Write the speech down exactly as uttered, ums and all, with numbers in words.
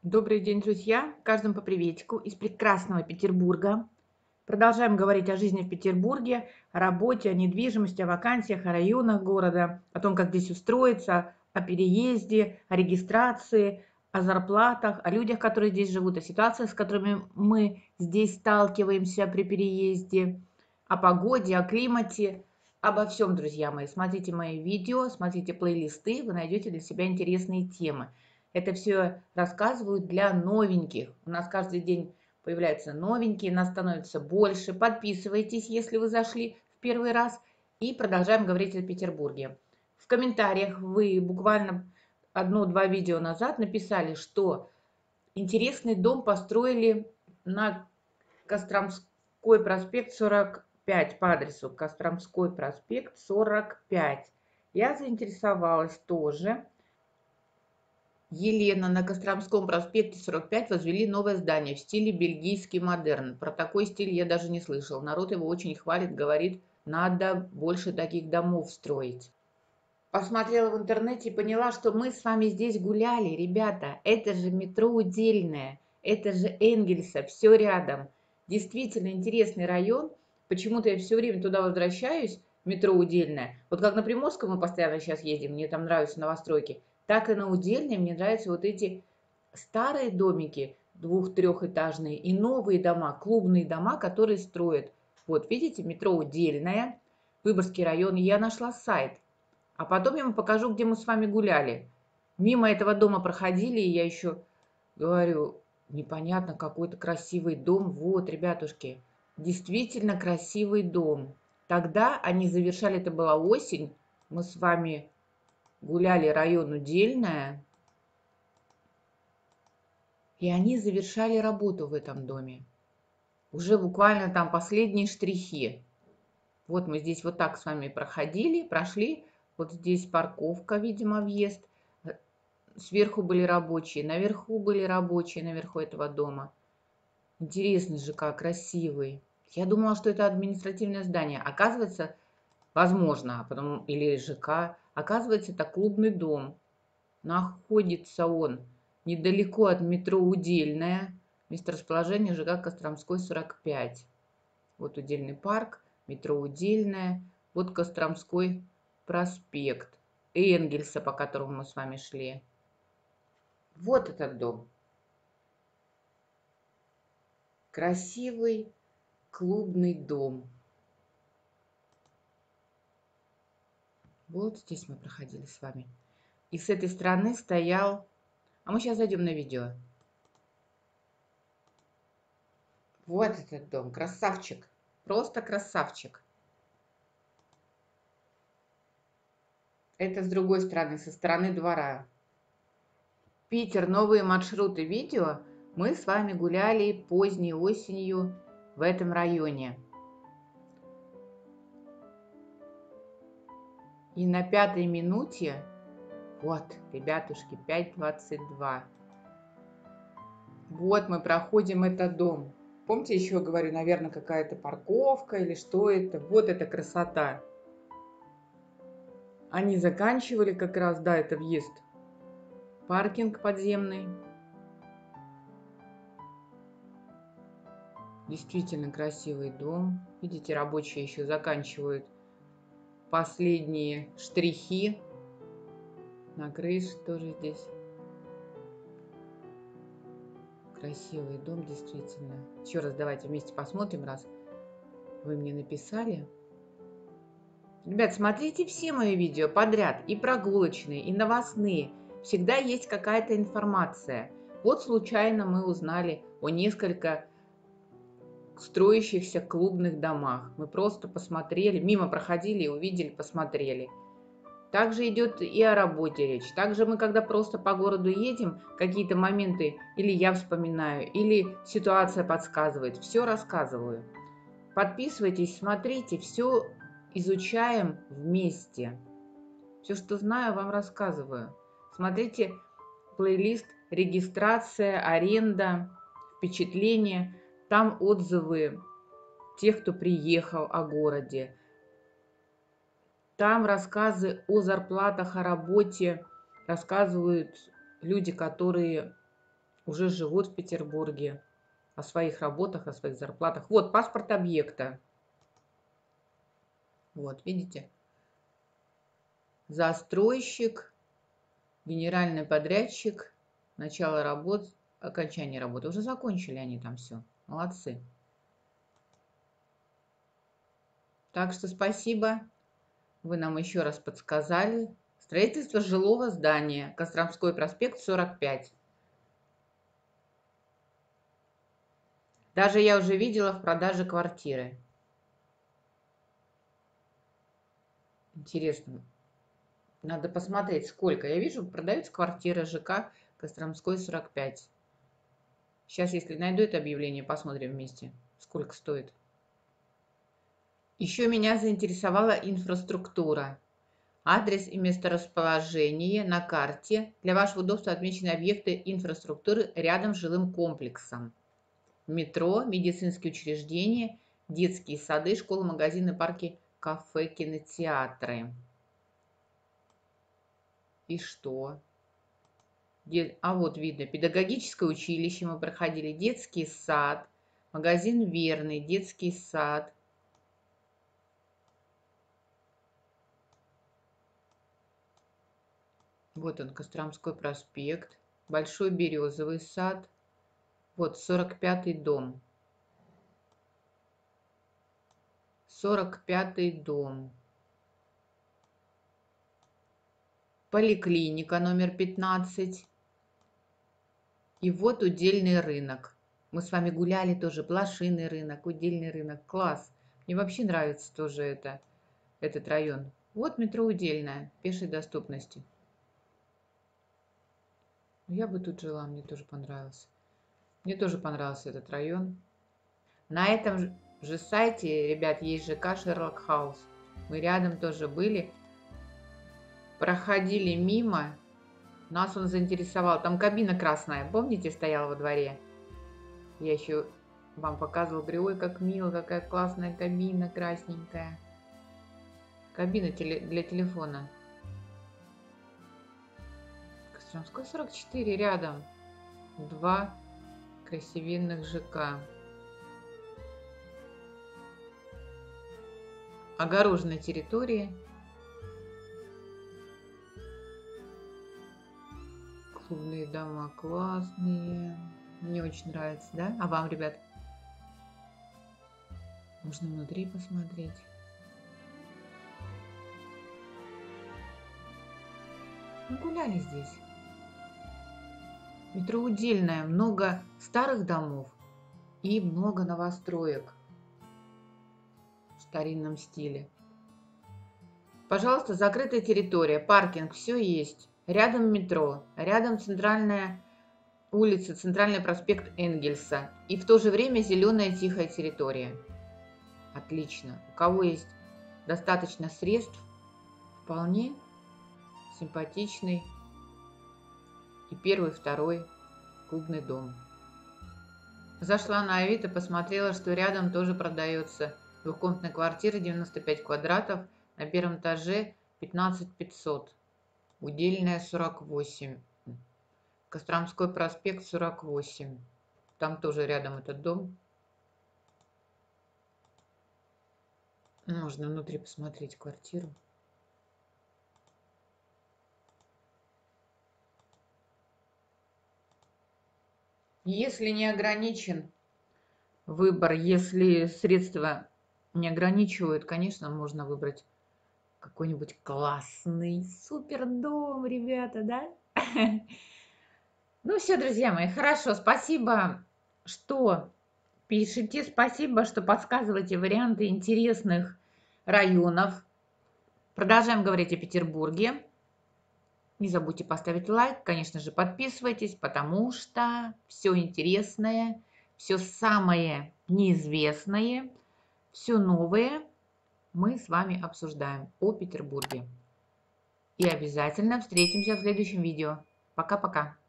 Добрый день, друзья! Каждому по приветику из прекрасного Петербурга. Продолжаем говорить о жизни в Петербурге, о работе, о недвижимости, о вакансиях, о районах города, о том, как здесь устроиться, о переезде, о регистрации, о зарплатах, о людях, которые здесь живут, о ситуациях, с которыми мы здесь сталкиваемся при переезде, о погоде, о климате, обо всем, друзья мои. Смотрите мои видео, смотрите плейлисты, вы найдете для себя интересные темы. Это все рассказываю для новеньких. У нас каждый день появляются новенькие, нас становится больше. Подписывайтесь, если вы зашли в первый раз. И продолжаем говорить о Петербурге. В комментариях вы буквально одно-два видео назад написали, что интересный дом построили на Костромской проспект сорок пять по адресу Костромской проспект сорок пять. Я заинтересовалась тоже. Елена, на Костромском проспекте сорок пять возвели новое здание в стиле бельгийский модерн. Про такой стиль я даже не слышал. Народ его очень хвалит, говорит, надо больше таких домов строить. Посмотрела в интернете и поняла, что мы с вами здесь гуляли, ребята. Это же метро Удельное, это же Энгельса, все рядом. Действительно интересный район. Почему-то я все время туда возвращаюсь, метро Удельное. Вот как на Приморском мы постоянно сейчас ездим, мне там нравятся новостройки, так и на Удельное мне нравятся вот эти старые домики, двух-трехэтажные, и новые дома, клубные дома, которые строят. Вот видите, метро Удельное, Выборгский район, и я нашла сайт. А потом я вам покажу, где мы с вами гуляли. Мимо этого дома проходили, и я еще говорю, непонятно, какой-то красивый дом. Вот, ребятушки, действительно красивый дом. Тогда они завершали, это была осень, мы с вами гуляли район Удельное, и они завершали работу в этом доме. Уже буквально там последние штрихи. Вот мы здесь вот так с вами проходили, прошли. Вот здесь парковка, видимо, въезд. Сверху были рабочие, наверху были рабочие, наверху этого дома. Интересный ЖК, красивый. Я думала, что это административное здание. Оказывается, возможно, а потом или ЖК. Оказывается, это клубный дом. Находится он недалеко от метро Удельное. Месторасположение ЖК Костромской сорок пять. Вот Удельный парк, метро Удельное. Вот Костромской проспект. Энгельса, по которому мы с вами шли. Вот этот дом. Красивый клубный дом. Вот здесь мы проходили с вами. И с этой стороны стоял... А мы сейчас зайдем на видео. Вот этот дом. Красавчик. Просто красавчик. Это с другой стороны, со стороны двора. Питер, новые маршруты видео. Мы с вами гуляли поздней осенью в этом районе. И на пятой минуте, вот, ребятушки, пять двадцать два. Вот мы проходим этот дом. Помните, еще говорю, наверное, какая-то парковка или что это? Вот эта красота. Они заканчивали как раз, да, это въезд. Паркинг подземный. Действительно красивый дом. Видите, рабочие еще заканчивают последние штрихи. На крыше тоже здесь. Красивый дом, действительно. Еще раз давайте вместе посмотрим, раз вы мне написали. Ребят, смотрите все мои видео подряд, и прогулочные, и новостные. Всегда есть какая-то информация. Вот случайно мы узнали о несколько строящихся клубных домах. Мы просто посмотрели, мимо проходили, увидели, посмотрели. Также идет и о работе речь. Также мы, когда просто по городу едем, какие-то моменты или я вспоминаю, или ситуация подсказывает, все рассказываю. Подписывайтесь, смотрите, все изучаем вместе. Все, что знаю, вам рассказываю. Смотрите плейлист «Регистрация, аренда, впечатления». Там отзывы тех, кто приехал, о городе. Там рассказы о зарплатах, о работе. Рассказывают люди, которые уже живут в Петербурге. О своих работах, о своих зарплатах. Вот паспорт объекта. Вот, видите? Застройщик, генеральный подрядчик, начало работ, окончание работы. Уже закончили они там все. Молодцы. Так что спасибо. Вы нам еще раз подсказали. Строительство жилого здания. Костромской проспект, сорок пять. Даже я уже видела в продаже квартиры. Интересно. Надо посмотреть, сколько. Я вижу, продается квартира ЖК Костромской, сорок пять. Сейчас, если найду это объявление, посмотрим вместе, сколько стоит. Еще меня заинтересовала инфраструктура. Адрес и месторасположение на карте. Для вашего удобства отмечены объекты инфраструктуры рядом с жилым комплексом. Метро, медицинские учреждения, детские сады, школы, магазины, парки, кафе, кинотеатры. И что? А вот видно, педагогическое училище мы проходили, детский сад, магазин Верный, детский сад. Вот он, Костромской проспект, Большой Березовый сад. Вот сорок пятый дом. сорок пятый дом. Поликлиника номер пятнадцать. И вот Удельный рынок. Мы с вами гуляли тоже. Блошиный рынок, Удельный рынок. Класс. Мне вообще нравится тоже это, этот район. Вот метро Удельное, пешей доступности. Я бы тут жила, мне тоже понравился. Мне тоже понравился этот район. На этом же сайте, ребят, есть ЖК Шерлок Хаус. Мы рядом тоже были. Проходили мимо. Нас он заинтересовал. Там кабина красная, помните, стояла во дворе? Я еще вам показывала. Говорю, ой, как мило, какая классная кабина красненькая. Кабина для телефона. Костромской сорок четыре рядом. Два красивенных ЖК. Огороженная территория. Клубные дома классные. Мне очень нравится, да? А вам, ребят? Можно внутри посмотреть. Мы гуляли здесь. Метро Удельное. Много старых домов и много новостроек в старинном стиле. Пожалуйста, закрытая территория, паркинг, все есть. Рядом метро, рядом центральная улица, центральный проспект Энгельса. И в то же время зеленая тихая территория. Отлично. У кого есть достаточно средств, вполне симпатичный и первый, второй клубный дом. Зашла на Авито, посмотрела, что рядом тоже продается двухкомнатная квартира, девяносто пять квадратов, на первом этаже пятнадцать пятьсот. Удельная сорок восемь. Костромской проспект сорок восемь. Там тоже рядом этот дом. Можно внутри посмотреть квартиру. Если не ограничен выбор, если средства не ограничивают, конечно, можно выбрать какой-нибудь классный супер дом, ребята, да? Ну все, друзья мои, хорошо, спасибо, что пишете, спасибо, что подсказываете варианты интересных районов. Продолжаем говорить о Петербурге. Не забудьте поставить лайк, конечно же, подписывайтесь, потому что все интересное, все самое неизвестное, все новое мы с вами обсуждаем о Петербурге. И обязательно встретимся в следующем видео. Пока-пока.